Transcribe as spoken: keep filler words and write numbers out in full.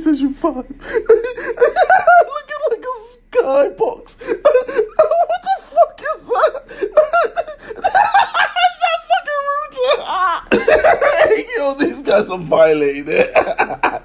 PlayStation five. Looking like a skybox. What the fuck is that? Is that fucking router? Yo, these guys are violating it.